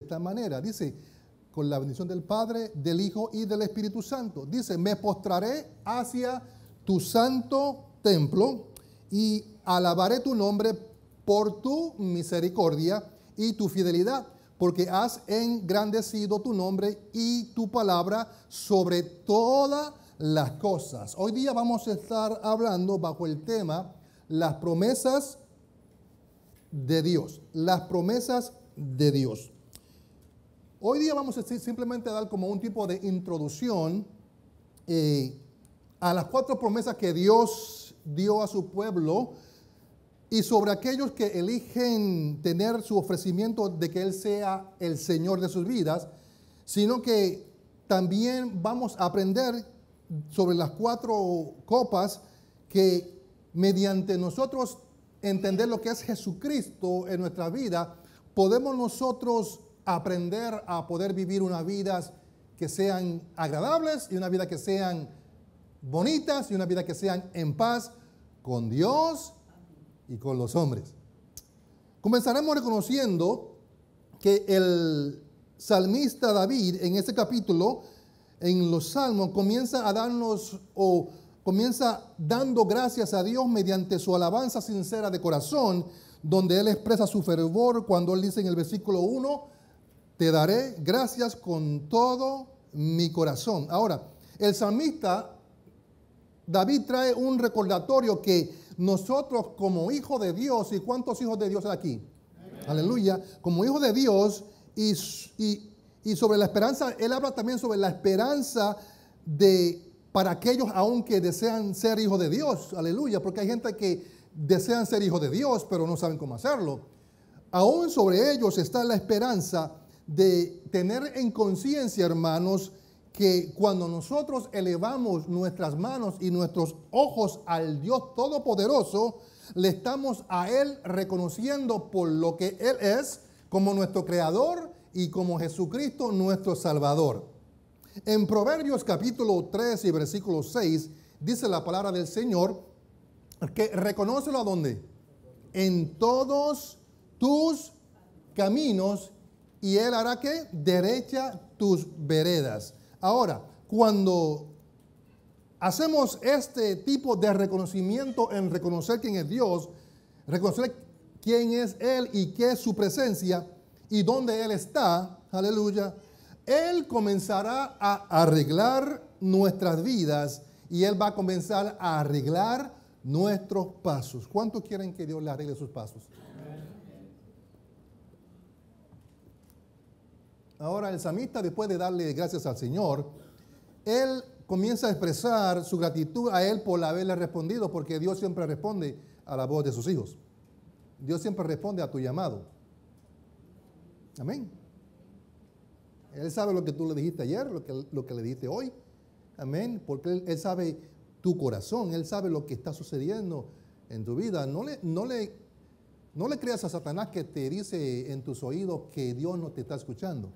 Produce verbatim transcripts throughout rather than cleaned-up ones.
esta manera, dice, con la bendición del Padre, del Hijo y del Espíritu Santo. Dice, me postraré hacia tu santo templo y alabaré tu nombre por tu misericordia y tu fidelidad, porque has engrandecido tu nombre y tu palabra sobre todas las cosas. Hoy día vamos a estar hablando bajo el tema las promesas de Dios, las promesas de Dios. Hoy día vamos a simplemente dar como un tipo de introducción eh, a las cuatro promesas que Dios dio a su pueblo y sobre aquellos que eligen tener su ofrecimiento de que Él sea el Señor de sus vidas, sino que también vamos a aprender sobre las cuatro copas que mediante nosotros entender lo que es Jesucristo en nuestra vida, podemos nosotros aprender a poder vivir unas vidas que sean agradables y una vida que sean bonitas y una vida que sean en paz con Dios y con los hombres. Comenzaremos reconociendo que el salmista David en este capítulo, en los salmos, comienza a darnos o comienza dando gracias a Dios mediante su alabanza sincera de corazón, donde él expresa su fervor cuando él dice en el versículo uno, te daré gracias con todo mi corazón. Ahora, el salmista David trae un recordatorio que nosotros como hijos de Dios, ¿y cuántos hijos de Dios hay aquí? Amén. Aleluya. Como hijos de Dios y, y, y sobre la esperanza, él habla también sobre la esperanza de para aquellos aún que desean ser hijos de Dios. Aleluya. Porque hay gente que desean ser hijos de Dios, pero no saben cómo hacerlo. Aún sobre ellos está la esperanza de tener en conciencia, hermanos, que cuando nosotros elevamos nuestras manos y nuestros ojos al Dios Todopoderoso, le estamos a Él reconociendo por lo que Él es como nuestro Creador y como Jesucristo nuestro Salvador. En Proverbios capítulo tres y versículo seis dice la palabra del Señor que reconócelo a dónde? En todos tus caminos y Él hará que derecha tus veredas. Ahora, cuando hacemos este tipo de reconocimiento en reconocer quién es Dios, reconocer quién es Él y qué es su presencia y dónde Él está, aleluya, Él comenzará a arreglar nuestras vidas y Él va a comenzar a arreglar nuestros pasos. ¿Cuántos quieren que Dios le arregle sus pasos? Ahora el salmista, después de darle gracias al Señor, él comienza a expresar su gratitud a Él por haberle respondido, porque Dios siempre responde a la voz de sus hijos. Dios siempre responde a tu llamado. Amén. Él sabe lo que tú le dijiste ayer, lo que, lo que le dijiste hoy. Amén. Porque él, él sabe tu corazón, Él sabe lo que está sucediendo en tu vida. No le, no le, no le creas a Satanás que te dice en tus oídos que Dios no te está escuchando.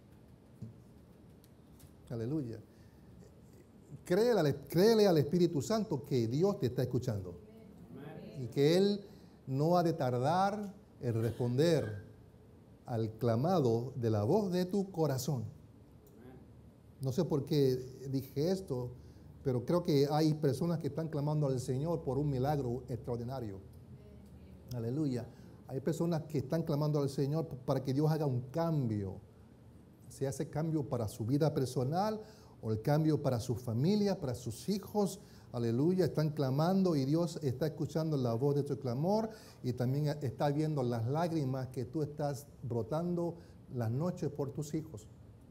Aleluya. Créele, créele al Espíritu Santo que Dios te está escuchando. Amén. Y que Él no ha de tardar en responder al clamado de la voz de tu corazón. Amén. No sé por qué dije esto, pero creo que hay personas que están clamando al Señor por un milagro extraordinario. Amén. Aleluya. Hay personas que están clamando al Señor para que Dios haga un cambio. Sea ese cambio para su vida personal o el cambio para su familia, para sus hijos. Aleluya, están clamando y Dios está escuchando la voz de tu clamor y también está viendo las lágrimas que tú estás brotando las noches por tus hijos.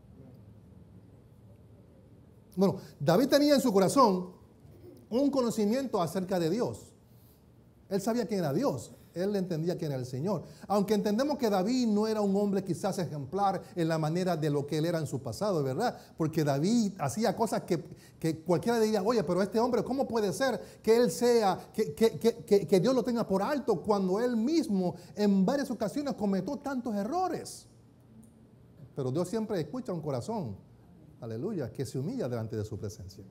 Bueno, David tenía en su corazón un conocimiento acerca de Dios. Él sabía quién era Dios. Él entendía quién era el Señor. Aunque entendemos que David no era un hombre quizás ejemplar en la manera de lo que él era en su pasado, ¿verdad? Porque David hacía cosas que, que cualquiera diría, oye, pero este hombre, ¿cómo puede ser que él sea, que, que, que, que Dios lo tenga por alto cuando él mismo en varias ocasiones cometió tantos errores? Pero Dios siempre escucha un corazón, aleluya, que se humilla delante de su presencia.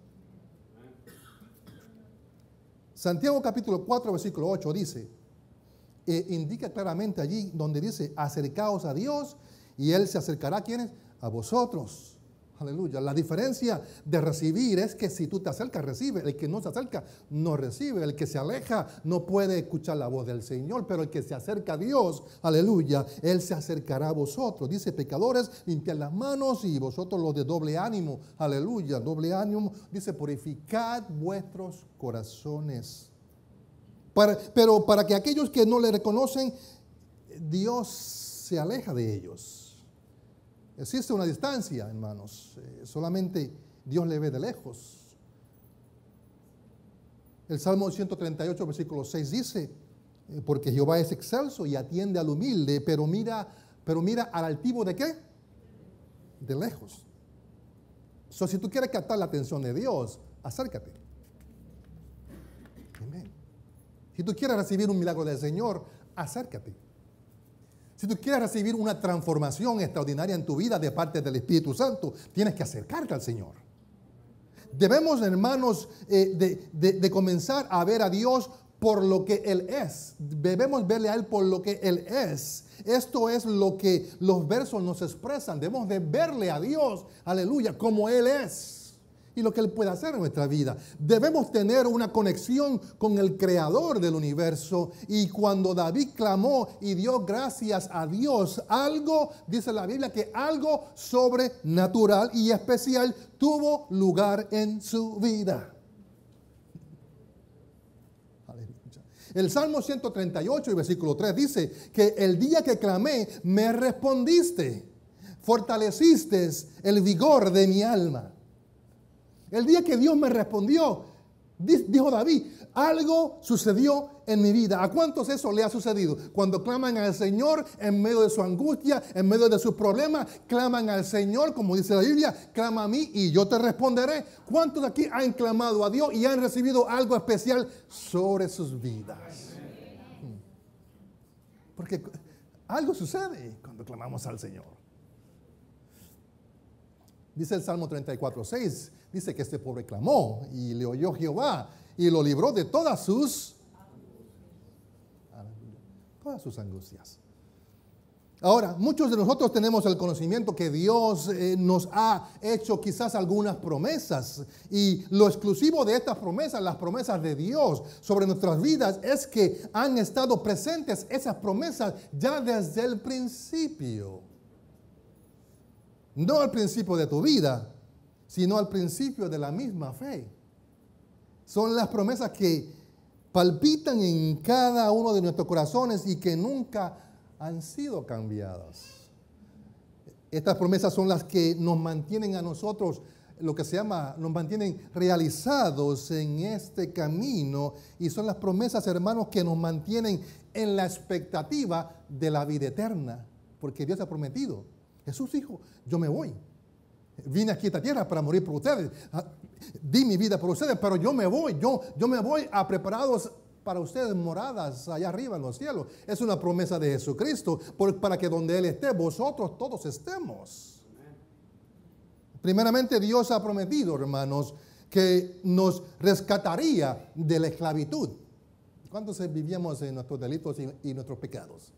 Santiago capítulo cuatro, versículo ocho dice, Eh, indica claramente allí donde dice, acercaos a Dios y Él se acercará a ¿quiénes? A vosotros. Aleluya. La diferencia de recibir es que si tú te acercas, recibe. El que no se acerca, no recibe. El que se aleja, no puede escuchar la voz del Señor. Pero el que se acerca a Dios, aleluya, Él se acercará a vosotros. Dice, pecadores, limpiad las manos, y vosotros los de doble ánimo, aleluya, doble ánimo. Dice, purificad vuestros corazones. Para, pero para que aquellos que no le reconocen, Dios se aleja de ellos. Existe una distancia, hermanos. Eh, solamente Dios le ve de lejos. El Salmo ciento treinta y ocho, versículo seis dice, eh, porque Jehová es excelso y atiende al humilde, pero mira, pero mira al altivo ¿de qué? De lejos. So, si tú quieres captar la atención de Dios, acércate. Amén. Si tú quieres recibir un milagro del Señor, acércate. Si tú quieres recibir una transformación extraordinaria en tu vida de parte del Espíritu Santo, tienes que acercarte al Señor. Debemos, hermanos, eh, de, de, de comenzar a ver a Dios por lo que Él es. Debemos verle a Él por lo que Él es. Esto es lo que los versos nos expresan. Debemos de verle a Dios, aleluya, como Él es. Y lo que Él puede hacer en nuestra vida. Debemos tener una conexión con el Creador del universo. Y cuando David clamó y dio gracias a Dios, algo, dice la Biblia, que algo sobrenatural y especial tuvo lugar en su vida. Aleluya. El Salmo ciento treinta y ocho y versículo tres dice que el día que clamé me respondiste, fortaleciste el vigor de mi alma. El día que Dios me respondió, dijo David, algo sucedió en mi vida. ¿A cuántos eso le ha sucedido? Cuando claman al Señor en medio de su angustia, en medio de sus problemas, claman al Señor, como dice la Biblia, clama a mí y yo te responderé. ¿Cuántos de aquí han clamado a Dios y han recibido algo especial sobre sus vidas? Porque algo sucede cuando clamamos al Señor. Dice el Salmo treinta y cuatro, seis, dice que este pobre clamó y le oyó Jehová y lo libró de todas sus, todas sus angustias. Ahora, muchos de nosotros tenemos el conocimiento que Dios eh, nos ha hecho quizás algunas promesas, y lo exclusivo de estas promesas, las promesas de Dios sobre nuestras vidas, es que han estado presentes esas promesas ya desde el principio. No al principio de tu vida, sino al principio de la misma fe. Son las promesas que palpitan en cada uno de nuestros corazones y que nunca han sido cambiadas. Estas promesas son las que nos mantienen a nosotros, lo que se llama, nos mantienen realizados en este camino, y son las promesas, hermanos, que nos mantienen en la expectativa de la vida eterna, porque Dios ha prometido. Jesús dijo, yo me voy. Vine aquí a esta tierra para morir por ustedes. Di mi vida por ustedes, pero yo me voy. Yo, yo me voy a preparados para ustedes moradas allá arriba en los cielos. Es una promesa de Jesucristo por, para que donde Él esté, vosotros todos estemos. Primeramente, Dios ha prometido, hermanos, que nos rescataría de la esclavitud. ¿Cuántos vivíamos en nuestros delitos y, y nuestros pecados?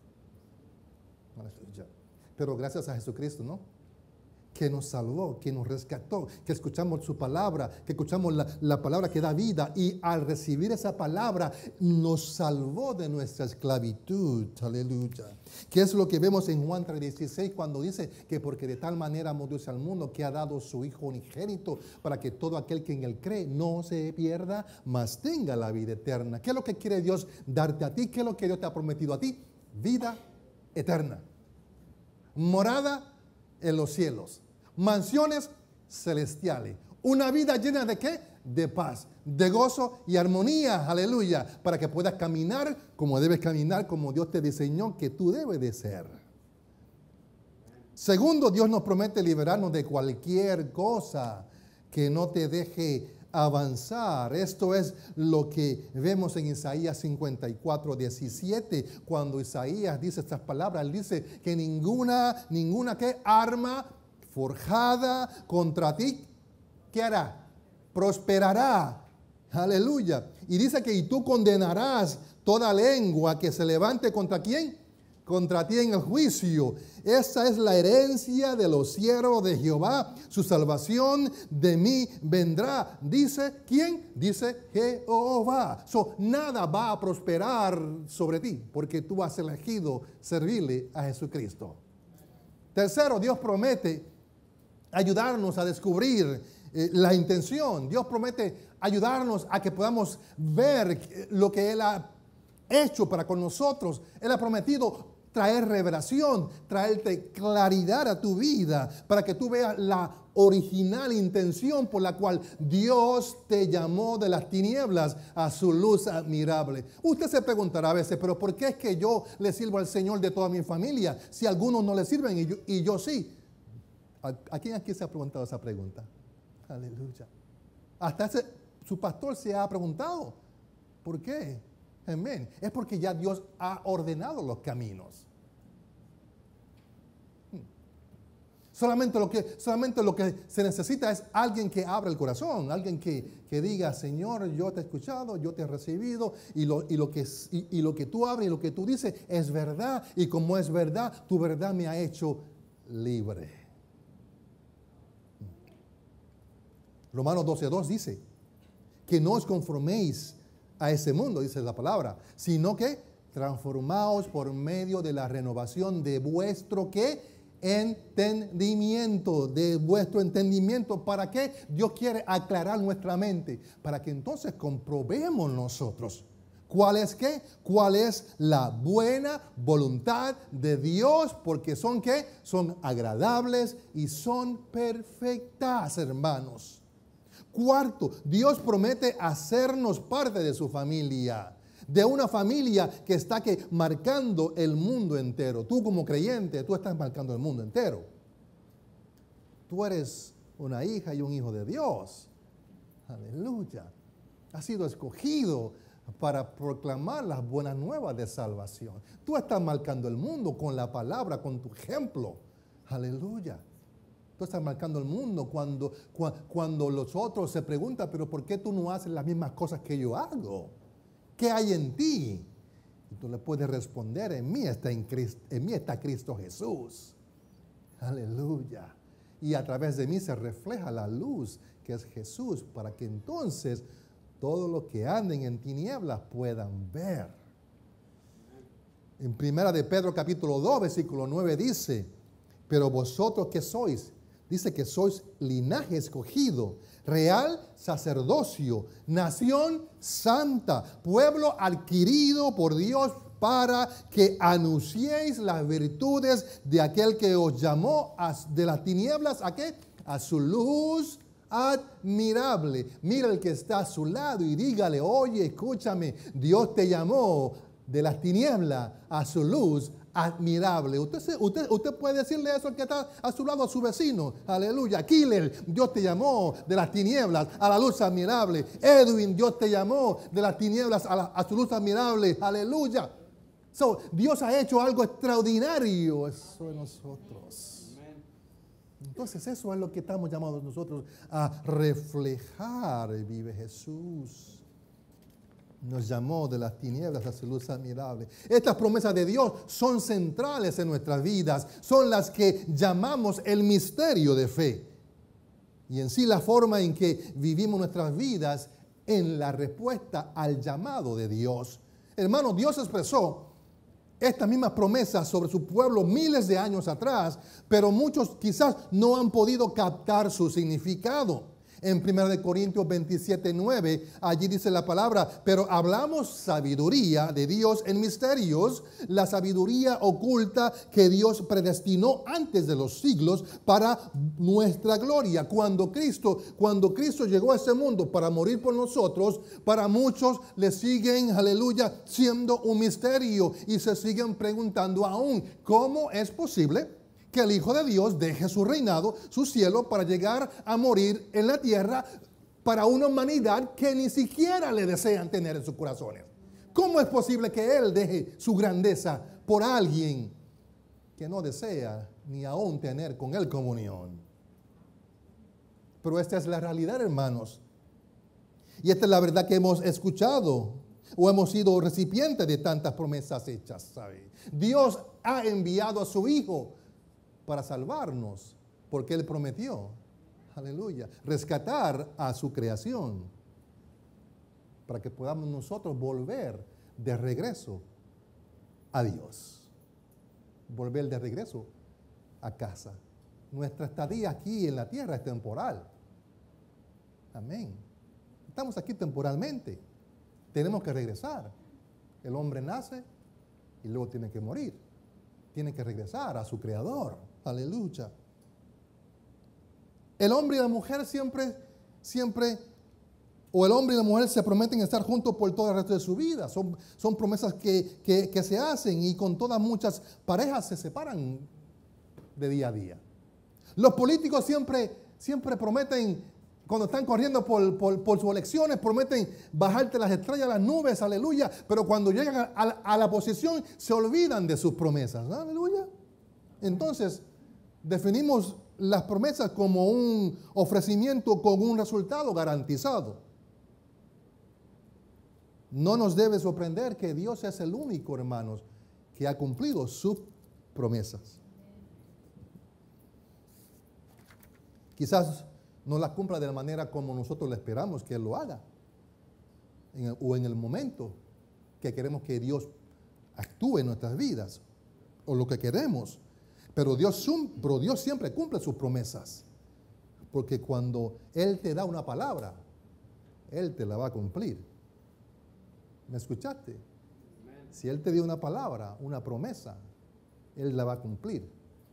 Pero gracias a Jesucristo, ¿no? Que nos salvó, que nos rescató, que escuchamos su palabra, que escuchamos la, la palabra que da vida, y al recibir esa palabra nos salvó de nuestra esclavitud. Aleluya. ¿Qué es lo que vemos en Juan tres dieciséis cuando dice que porque de tal manera amó Dios al mundo que ha dado su Hijo unigénito para que todo aquel que en Él cree no se pierda, mas tenga la vida eterna? ¿Qué es lo que quiere Dios darte a ti? ¿Qué es lo que Dios te ha prometido a ti? Vida eterna. Morada en los cielos, mansiones celestiales, una vida llena de ¿qué? De paz, de gozo y armonía, aleluya, para que puedas caminar como debes caminar, como Dios te diseñó que tú debes de ser. Segundo, Dios nos promete liberarnos de cualquier cosa que no te deje avanzar. Esto es lo que vemos en Isaías cincuenta y cuatro, diecisiete, cuando Isaías dice estas palabras. Él dice que ninguna, ninguna ¿qué? Arma forjada contra ti, ¿qué hará? Prosperará. Aleluya. Y dice que y tú condenarás toda lengua que se levante contra quién? contra ti en el juicio. Esa es la herencia de los siervos de Jehová. Su salvación de mí vendrá. Dice, ¿quién? Dice Jehová. So, nada va a prosperar sobre ti porque tú has elegido servirle a Jesucristo. Tercero, Dios promete ayudarnos a descubrir eh, la intención. Dios promete ayudarnos a que podamos ver lo que Él ha hecho para con nosotros. Él ha prometido traer revelación, traerte claridad a tu vida para que tú veas la original intención por la cual Dios te llamó de las tinieblas a su luz admirable. Usted se preguntará a veces, pero ¿por qué es que yo le sirvo al Señor de toda mi familia si algunos no le sirven y yo, y yo sí? ¿A, ¿A quién aquí se ha preguntado esa pregunta? Aleluya. Hasta ese, su pastor se ha preguntado, ¿por qué? Amén. Es porque ya Dios ha ordenado los caminos. Solamente lo que, solamente lo que se necesita es alguien que abra el corazón, alguien que, que diga, Señor, yo te he escuchado, yo te he recibido, y lo, y, lo que, y, y lo que tú abres y lo que tú dices es verdad, y como es verdad, tu verdad me ha hecho libre. Romanos doce dos dice que no os conforméis a ese mundo, dice la palabra, sino que transformaos por medio de la renovación de vuestro ¿qué? Entendimiento, de vuestro entendimiento. ¿Para qué? Dios quiere aclarar nuestra mente, para que entonces comprobemos nosotros cuál es qué, cuál es la buena voluntad de Dios, porque son qué, son agradables y son perfectas, hermanos. Cuarto, Dios promete hacernos parte de su familia, de una familia que está que marcando el mundo entero. Tú como creyente, tú estás marcando el mundo entero. Tú eres una hija y un hijo de Dios. Aleluya. Has sido escogido para proclamar las buenas nuevas de salvación. Tú estás marcando el mundo con la palabra, con tu ejemplo. Aleluya. Tú estás marcando el mundo cuando, cuando los otros se preguntan, pero ¿por qué tú no haces las mismas cosas que yo hago? ¿Qué hay en ti? Y tú le puedes responder, en mí está, en Cristo, en mí está Cristo Jesús. Aleluya. Y a través de mí se refleja la luz que es Jesús, para que entonces todos los que anden en tinieblas puedan ver. En primera de Pedro capítulo dos, versículo nueve dice, pero vosotros que sois, dice que sois linaje escogido, real sacerdocio, nación santa, pueblo adquirido por Dios para que anunciéis las virtudes de aquel que os llamó a, de las tinieblas, ¿a qué? A su luz admirable. Mira el que está a su lado y dígale, oye, escúchame, Dios te llamó de las tinieblas a su luz admirable. Usted, usted, usted puede decirle eso al que está a su lado, a su vecino. Aleluya. Killer, Dios te llamó de las tinieblas a la luz admirable. Edwin, Dios te llamó de las tinieblas a, la, a su luz admirable. Aleluya. So, Dios ha hecho algo extraordinario eso en nosotros. Entonces eso es lo que estamos llamados nosotros a reflejar. Vive Jesús. Nos llamó de las tinieblas a su luz admirable. Estas promesas de Dios son centrales en nuestras vidas. Son las que llamamos el misterio de fe. Y en sí la forma en que vivimos nuestras vidas en la respuesta al llamado de Dios. Hermanos, Dios expresó estas mismas promesas sobre su pueblo miles de años atrás, pero muchos quizás no han podido captar su significado. En primera de Corintios veintisiete, nueve, allí dice la palabra, pero hablamos sabiduría de Dios en misterios, la sabiduría oculta que Dios predestinó antes de los siglos para nuestra gloria. Cuando Cristo, cuando Cristo llegó a este mundo para morir por nosotros, para muchos le siguen, aleluya, siendo un misterio y se siguen preguntando aún, ¿cómo es posible que el Hijo de Dios deje su reinado, su cielo, para llegar a morir en la tierra para una humanidad que ni siquiera le desean tener en sus corazones? ¿Cómo es posible que Él deje su grandeza por alguien que no desea ni aún tener con Él comunión? Pero esta es la realidad, hermanos. Y esta es la verdad que hemos escuchado o hemos sido recipientes de tantas promesas hechas, ¿sabe? Dios ha enviado a su Hijo para salvarnos, porque Él prometió, aleluya, rescatar a su creación, para que podamos nosotros volver de regreso a Dios, volver de regreso a casa. Nuestra estadía aquí en la tierra es temporal. Amén. Estamos aquí temporalmente. Tenemos que regresar. El hombre nace y luego tiene que morir. Tiene que regresar a su creador. Aleluya. El hombre y la mujer siempre, siempre, o el hombre y la mujer se prometen estar juntos por todo el resto de su vida. Son, son promesas que, que, que se hacen, y con todas muchas parejas se separan de día a día. Los políticos siempre, siempre prometen, cuando están corriendo por, por, por sus elecciones, prometen bajarte las estrellas a las nubes, aleluya, pero cuando llegan a, a, a la posición se olvidan de sus promesas, aleluya. Entonces, definimos las promesas como un ofrecimiento con un resultado garantizado. No nos debe sorprender que Dios es el único, hermanos, que ha cumplido sus promesas. Quizás no la cumpla de la manera como nosotros le esperamos que Él lo haga, en el, o en el momento que queremos que Dios actúe en nuestras vidas, o lo que queremos. Pero Dios, pero Dios siempre cumple sus promesas, porque cuando Él te da una palabra, Él te la va a cumplir. ¿Me escuchaste? Amen. Si Él te dio una palabra, una promesa, Él la va a cumplir.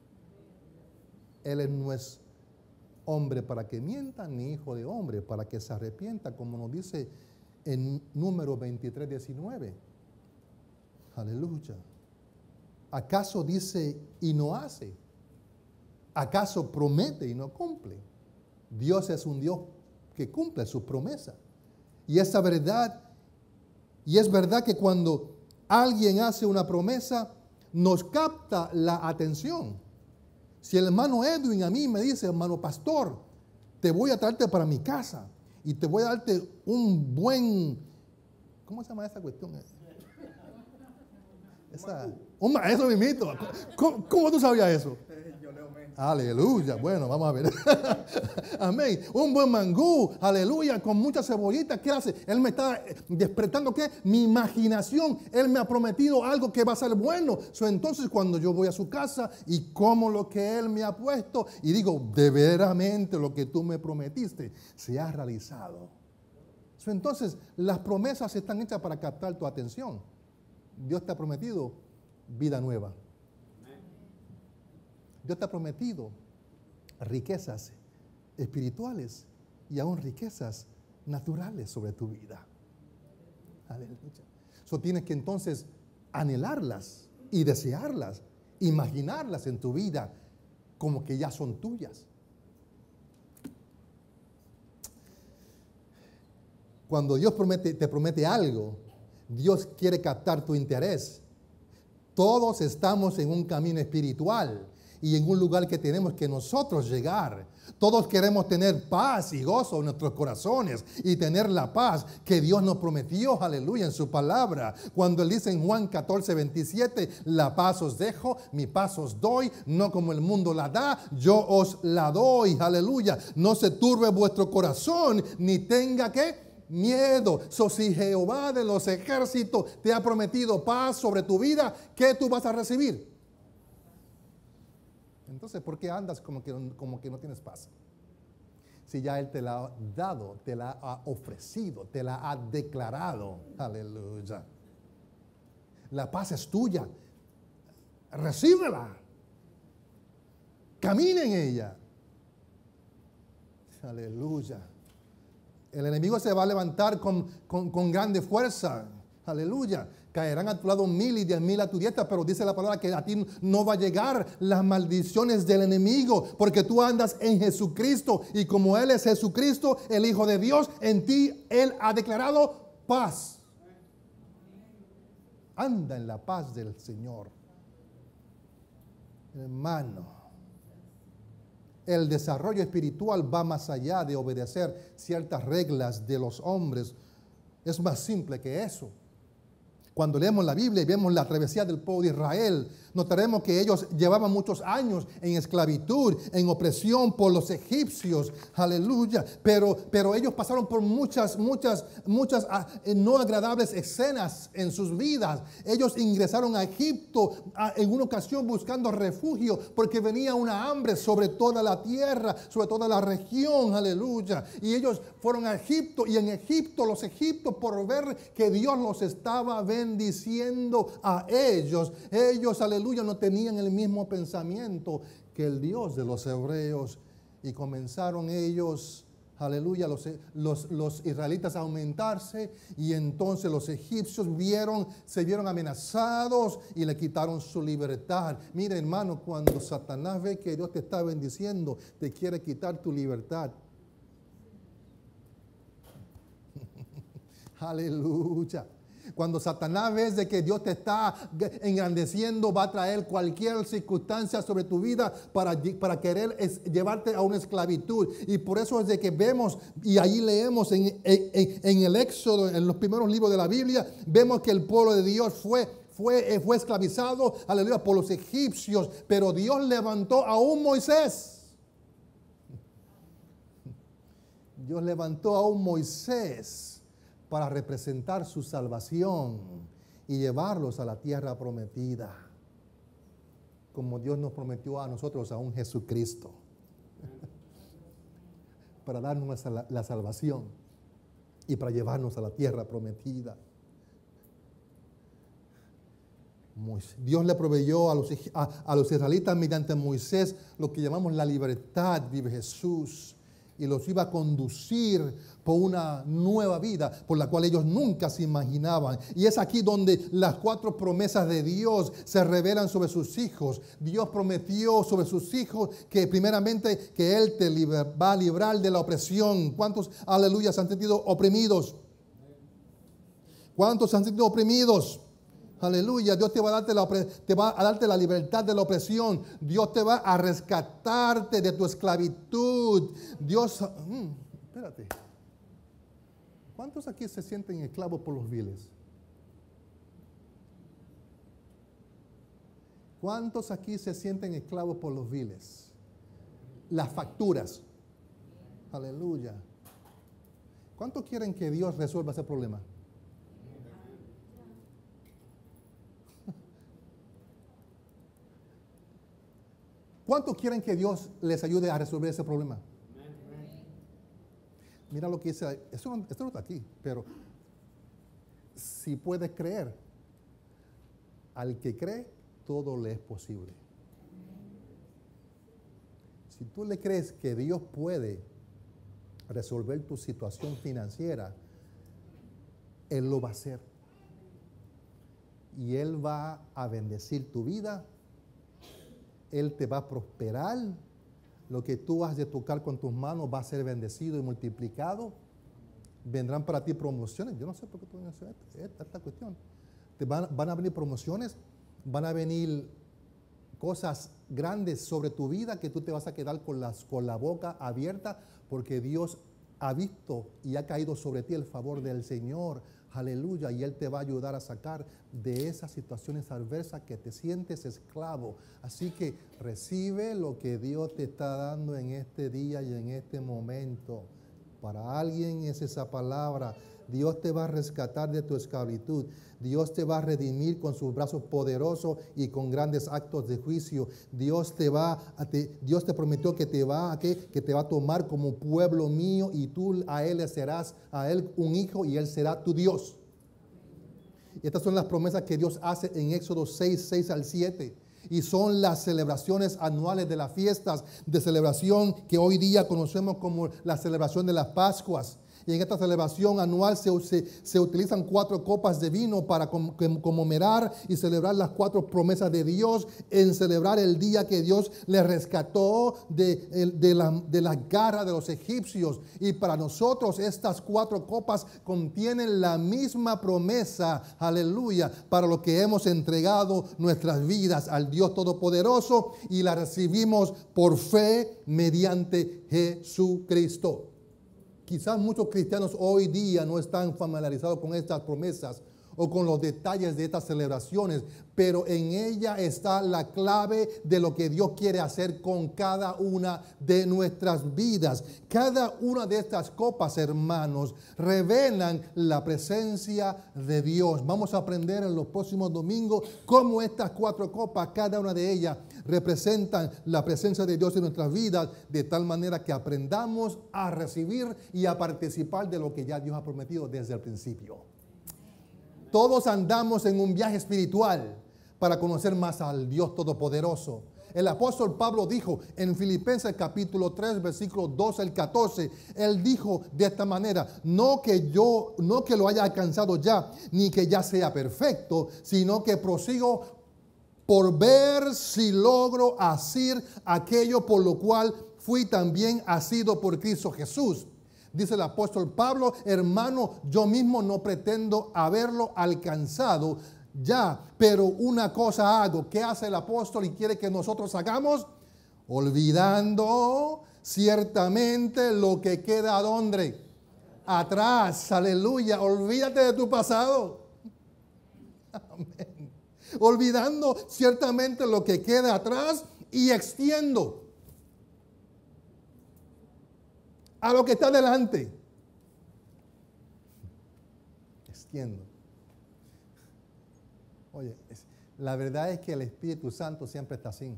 Él no es hombre para que mienta, ni hijo de hombre para que se arrepienta, como nos dice en Números veintitrés, diecinueve. Aleluya. ¿Acaso dice y no hace? ¿Acaso promete y no cumple? Dios es un Dios que cumple su promesa. Y esa verdad, y es verdad que cuando alguien hace una promesa, nos capta la atención. Si el hermano Edwin a mí me dice, hermano pastor, te voy a traerte para mi casa y te voy a darte un buen, ¿cómo se llama esa cuestión? Esa, un maestro mismito. ¿Cómo, ¿Cómo tú sabías eso? Yo leo mente. Aleluya. Bueno, vamos a ver. Amén. Un buen mangú. Aleluya. Con mucha cebollita. ¿Qué hace? Él me está despertando, ¿qué? Mi imaginación. Él me ha prometido algo que va a ser bueno. So, entonces, cuando yo voy a su casa y como lo que Él me ha puesto y digo, de veramente lo que tú me prometiste se ha realizado. So, entonces, las promesas están hechas para captar tu atención. Dios te ha prometido vida nueva. Dios te ha prometido riquezas espirituales y aún riquezas naturales sobre tu vida. Aleluya. So tienes que entonces anhelarlas y desearlas, imaginarlas en tu vida como que ya son tuyas. Cuando Dios promete, te promete algo, Dios quiere captar tu interés. Todos estamos en un camino espiritual y en un lugar que tenemos que nosotros llegar. Todos queremos tener paz y gozo en nuestros corazones y tener la paz que Dios nos prometió, aleluya, en su palabra. Cuando Él dice en Juan catorce, veintisiete, la paz os dejo, mi paz os doy, no como el mundo la da, yo os la doy, aleluya. No se turbe vuestro corazón, ni tenga que miedo. So, si Jehová de los ejércitos te ha prometido paz sobre tu vida, ¿qué tú vas a recibir? Entonces, ¿por qué andas como que, como que no tienes paz? Si ya Él te la ha dado, te la ha ofrecido, te la ha declarado. Aleluya. La paz es tuya. Recíbela. Camina en ella. Aleluya. El enemigo se va a levantar con, con, con grande fuerza. Aleluya. Caerán a tu lado mil y diez mil a tu diestra, pero dice la palabra que a ti no va a llegar las maldiciones del enemigo, porque tú andas en Jesucristo, y como Él es Jesucristo, el Hijo de Dios, en ti Él ha declarado paz. Anda en la paz del Señor. Hermano, el desarrollo espiritual va más allá de obedecer ciertas reglas de los hombres. Es más simple que eso. Cuando leemos la Biblia y vemos la travesía del pueblo de Israel Notaremos que ellos llevaban muchos años en esclavitud, en opresión por los egipcios. Aleluya. Pero, pero ellos pasaron por muchas, muchas, muchas ah, no agradables escenas en sus vidas. Ellos ingresaron a Egipto ah, en una ocasión buscando refugio porque venía una hambre sobre toda la tierra, sobre toda la región. Aleluya. Y ellos fueron a Egipto, y en Egipto, los egipcios, por ver que Dios los estaba bendiciendo a ellos, ellos, aleluya, no tenían el mismo pensamiento que el Dios de los hebreos, y comenzaron ellos, aleluya, los, los, los israelitas a aumentarse, y entonces los egipcios vieron, se vieron amenazados y le quitaron su libertad. Mira, hermano, cuando Satanás ve que Dios te está bendiciendo, te quiere quitar tu libertad. Aleluya. Cuando Satanás ve de que Dios te está engrandeciendo, va a traer cualquier circunstancia sobre tu vida para, para querer es, llevarte a una esclavitud. Y por eso es de que vemos, y ahí leemos en, en, en el Éxodo, en los primeros libros de la Biblia, vemos que el pueblo de Dios fue, fue, fue esclavizado, aleluya, por los egipcios. Pero Dios levantó a un Moisés. Dios levantó a un Moisés para representar su salvación y llevarlos a la tierra prometida, como Dios nos prometió a nosotros, a un Jesucristo, para darnos la, la salvación y para llevarnos a la tierra prometida. Dios le proveyó a los, a, a los israelitas mediante Moisés lo que llamamos la libertad, vive Jesús, y los iba a conducir por una nueva vida por la cual ellos nunca se imaginaban. Y es aquí donde las cuatro promesas de Dios se revelan sobre sus hijos. Dios prometió sobre sus hijos que primeramente que Él te liber, va a librar de la opresión. ¿Cuántos, aleluya, se han sentido oprimidos? ¿Cuántos se han sentido oprimidos? Aleluya, Dios te va a darte la, te va a darte la libertad de la opresión. Dios te va a rescatarte de tu esclavitud. Dios, mm, espérate. ¿Cuántos aquí se sienten esclavos por los viles? ¿Cuántos aquí se sienten esclavos por los viles? Las facturas. Aleluya. ¿Cuántos quieren que Dios resuelva ese problema? ¿Cuántos quieren que Dios les ayude a resolver ese problema? Mira lo que dice, esto no, esto no está aquí, pero si puedes creer, al que cree, todo le es posible. Si tú le crees que Dios puede resolver tu situación financiera, Él lo va a hacer. Y Él va a bendecir tu vida. Él te va a prosperar. Lo que tú vas a tocar con tus manos va a ser bendecido y multiplicado. Vendrán para ti promociones. Yo no sé por qué tú no haces esta, esta cuestión. Te van, van a venir promociones, van a venir cosas grandes sobre tu vida que tú te vas a quedar con, las, con la boca abierta porque Dios ha visto y ha caído sobre ti el favor del Señor. Aleluya, y Él te va a ayudar a sacar de esas situaciones adversas que te sientes esclavo. Así que recibe lo que Dios te está dando en este día y en este momento. Para alguien es esa palabra. Dios te va a rescatar de tu esclavitud. Dios te va a redimir con sus brazos poderosos y con grandes actos de juicio. Dios te va a te, Dios te prometió que te va a que, que te va a tomar como pueblo mío y tú a él le serás a él un hijo y él será tu Dios. Y estas son las promesas que Dios hace en Éxodo seis, seis al siete. Y son las celebraciones anuales de las fiestas de celebración que hoy día conocemos como la celebración de las Pascuas. Y en esta celebración anual se, se, se utilizan cuatro copas de vino para conmemorar y celebrar las cuatro promesas de Dios, en celebrar el día que Dios le rescató de, de, la, de las garras de los egipcios. Y para nosotros estas cuatro copas contienen la misma promesa, aleluya, para lo que hemos entregado nuestras vidas al Dios Todopoderoso y la recibimos por fe mediante Jesucristo. Quizás muchos cristianos hoy día no están familiarizados con estas promesas o con los detalles de estas celebraciones, pero en ella está la clave de lo que Dios quiere hacer con cada una de nuestras vidas. Cada una de estas copas, hermanos, revelan la presencia de Dios. Vamos a aprender en los próximos domingos cómo estas cuatro copas, cada una de ellas, representan la presencia de Dios en nuestras vidas, de tal manera que aprendamos a recibir y a participar de lo que ya Dios ha prometido desde el principio. Todos andamos en un viaje espiritual para conocer más al Dios Todopoderoso. El apóstol Pablo dijo en Filipenses capítulo tres, versículos doce al catorce, él dijo de esta manera: no que yo, no que lo haya alcanzado ya, ni que ya sea perfecto, sino que prosigo por ver si logro hacer aquello por lo cual fui también asido por Cristo Jesús. Dice el apóstol Pablo: hermano, yo mismo no pretendo haberlo alcanzado ya, pero una cosa hago. ¿Qué hace el apóstol y quiere que nosotros hagamos? Olvidando ciertamente lo que queda ¿dónde? Atrás. Aleluya. Olvídate de tu pasado. Amén. Olvidando ciertamente lo que queda atrás y extiendo a lo que está delante. Extiendo. Oye, es, la verdad es que el Espíritu Santo siempre está así.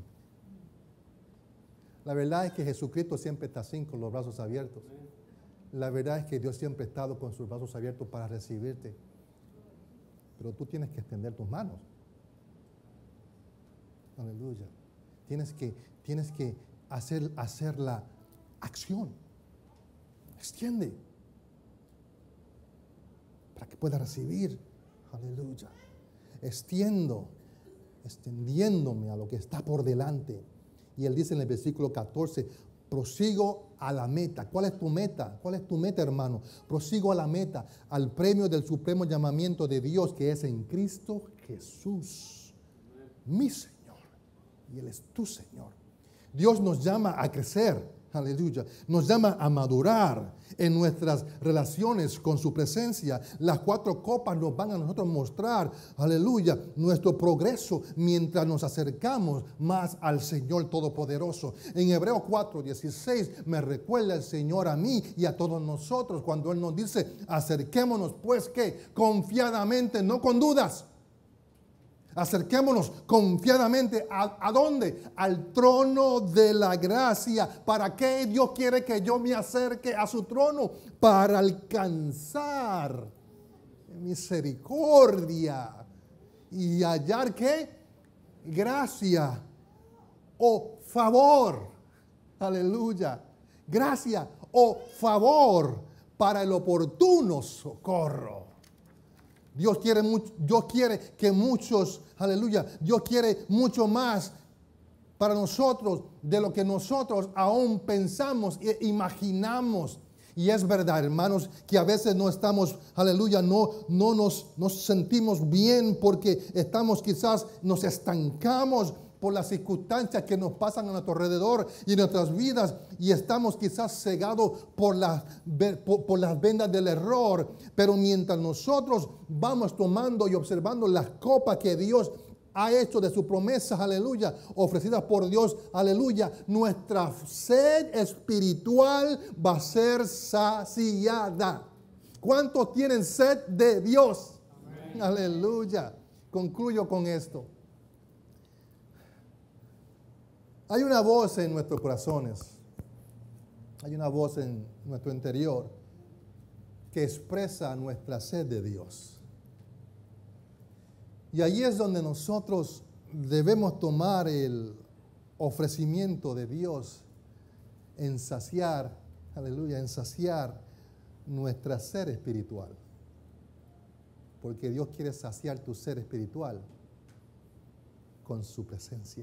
La verdad es que Jesucristo siempre está así, con los brazos abiertos. La verdad es que Dios siempre ha estado con sus brazos abiertos para recibirte. Pero tú tienes que extender tus manos. Aleluya. Tienes que, tienes que hacer, hacer la acción. Extiende. Para que pueda recibir. Aleluya. Extiendo. Extendiéndome a lo que está por delante. Y él dice en el versículo catorce, prosigo a la meta. ¿Cuál es tu meta? ¿Cuál es tu meta, hermano? Prosigo a la meta, al premio del supremo llamamiento de Dios, que es en Cristo Jesús, mi Señor. Y Él es tu Señor. Dios nos llama a crecer, aleluya. Nos llama a madurar en nuestras relaciones con su presencia. Las cuatro copas nos van a nosotros mostrar, aleluya, nuestro progreso mientras nos acercamos más al Señor Todopoderoso. En Hebreos cuatro dieciséis me recuerda el Señor a mí y a todos nosotros cuando Él nos dice: acerquémonos pues que confiadamente, no con dudas. Acerquémonos confiadamente. ¿A, ¿A dónde? Al trono de la gracia. ¿Para qué Dios quiere que yo me acerque a su trono? Para alcanzar misericordia y hallar ¿qué? Gracia o favor. Aleluya. Gracia o favor para el oportuno socorro. Dios quiere, mucho, Dios quiere que muchos, aleluya, Dios quiere mucho más para nosotros de lo que nosotros aún pensamos e imaginamos. Y es verdad, hermanos, que a veces no estamos, aleluya, no, no nos, nos sentimos bien porque estamos quizás, nos estancamos por las circunstancias que nos pasan a nuestro alrededor y en nuestras vidas, y estamos quizás cegados por las, por, por las vendas del error. Pero mientras nosotros vamos tomando y observando las copas que Dios ha hecho de sus promesas, aleluya, ofrecidas por Dios, aleluya, nuestra sed espiritual va a ser saciada. ¿Cuántos tienen sed de Dios? Amén. Aleluya. Concluyo con esto. Hay una voz en nuestros corazones, hay una voz en nuestro interior que expresa nuestra sed de Dios. Y ahí es donde nosotros debemos tomar el ofrecimiento de Dios en saciar, aleluya, en saciar nuestra sed espiritual. Porque Dios quiere saciar tu ser espiritual con su presencia.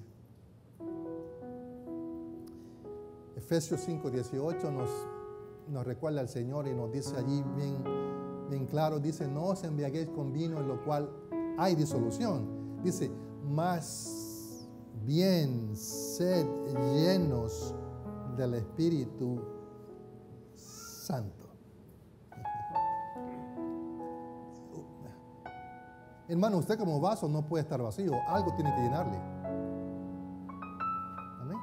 Efesios cinco dieciocho nos, nos recuerda al Señor y nos dice allí bien, bien claro, dice: no os embriaguéis con vino en lo cual hay disolución. Dice: más bien sed llenos del Espíritu Santo. Hermano, usted como vaso no puede estar vacío. Algo tiene que llenarle. Amén.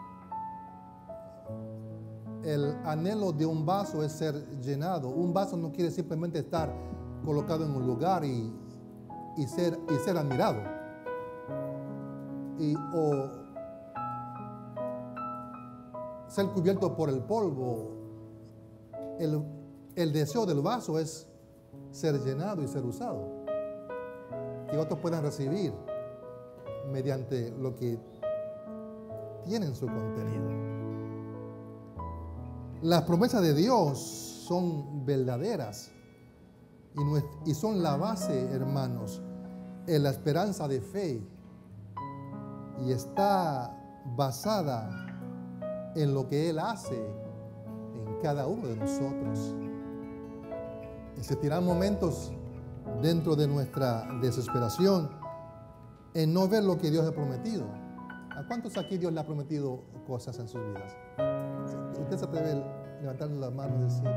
El anhelo de un vaso es ser llenado. Un vaso no quiere simplemente estar colocado en un lugar y, y, ser, y ser admirado. Y, o ser cubierto por el polvo. El, el deseo del vaso es ser llenado y ser usado. Que otros puedan recibir mediante lo que tienen su contenido. Las promesas de Dios son verdaderas y, no es, y son la base, hermanos, en la esperanza de fe, y está basada en lo que Él hace en cada uno de nosotros. Existirán momentos dentro de nuestra desesperación en no ver lo que Dios ha prometido. ¿A cuántos aquí Dios le ha prometido cosas en sus vidas? Usted se atreve a levantar las manos y decir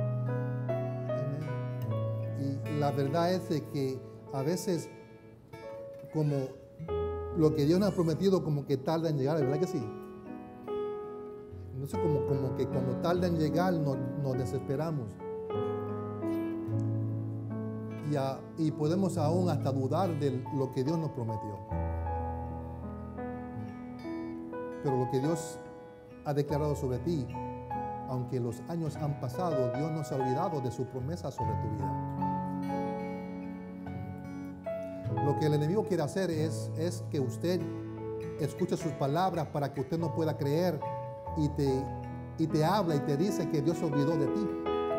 amén. Y la verdad es de que a veces, como lo que Dios nos ha prometido, como que tarda en llegar, ¿verdad que sí? Entonces como, como que cuando tarda en llegar nos, nos desesperamos. Y, a, y podemos aún hasta dudar de lo que Dios nos prometió. Pero lo que Dios ha declarado sobre ti, aunque los años han pasado, Dios no se ha olvidado de su promesa sobre tu vida. Lo que el enemigo quiere hacer es, es que usted escuche sus palabras para que usted no pueda creer y te, y te habla y te dice que Dios se olvidó de ti,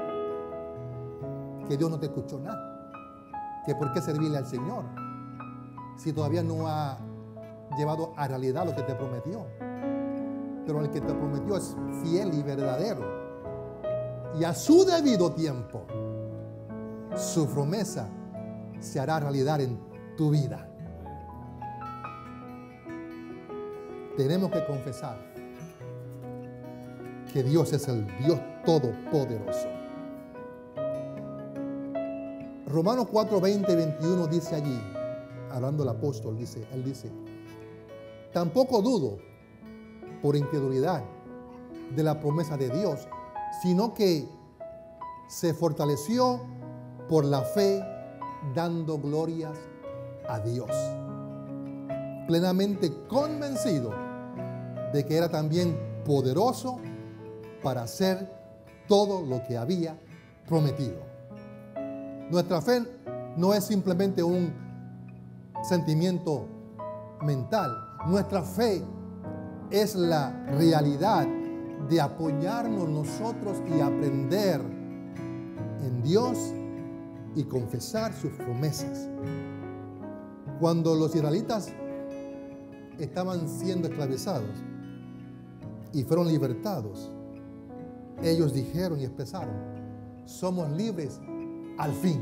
que Dios no te escuchó nada, que por qué servirle al Señor si todavía no ha llevado a realidad lo que te prometió. Pero el que te prometió es fiel y verdadero, y a su debido tiempo su promesa se hará realidad en tu vida. Tenemos que confesar que Dios es el Dios todopoderoso. Romanos cuatro, veinte y veintiuno dice allí, hablando el apóstol, dice, él dice: tampoco dudo por incredulidad de la promesa de Dios, sino que se fortaleció por la fe, dando glorias a Dios, plenamente convencido de que era también poderoso para hacer todo lo que había prometido. Nuestra fe no es simplemente un sentimiento mental. Nuestra fe es la realidad de apoyarnos nosotros y aprender en Dios y confesar sus promesas. Cuando los israelitas estaban siendo esclavizados y fueron libertados, ellos dijeron y expresaron: somos libres al fin.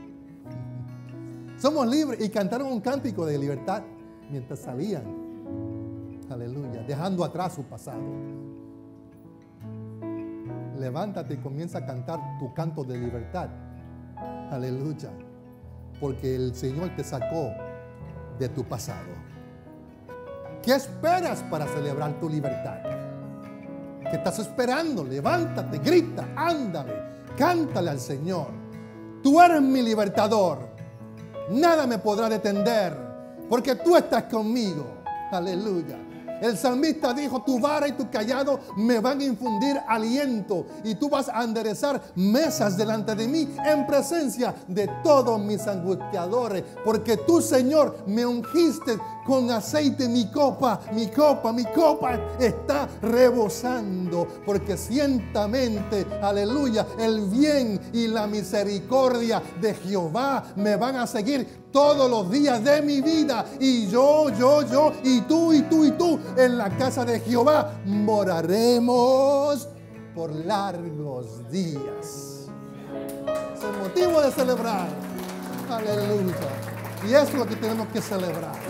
Somos libres, y cantaron un cántico de libertad mientras salían. Aleluya, dejando atrás su pasado. Levántate y comienza a cantar tu canto de libertad. Aleluya, porque el Señor te sacó de tu pasado. ¿Qué esperas para celebrar tu libertad? ¿Qué estás esperando? Levántate, grita, ándale, cántale al Señor. Tú eres mi libertador. Nada me podrá detener, porque tú estás conmigo. Aleluya. El salmista dijo: tu vara y tu callado me van a infundir aliento, y tú vas a enderezar mesas delante de mí en presencia de todos mis angustiadores, porque tú, Señor, me ungiste con aceite. Mi copa, mi copa, mi copa está rebosando, porque ciertamente, aleluya, el bien y la misericordia de Jehová me van a seguir todos los días de mi vida, y yo, yo, yo, y tú, y tú, y tú, en la casa de Jehová moraremos por largos días. Es el motivo de celebrar. Aleluya. Y eso es lo que tenemos que celebrar.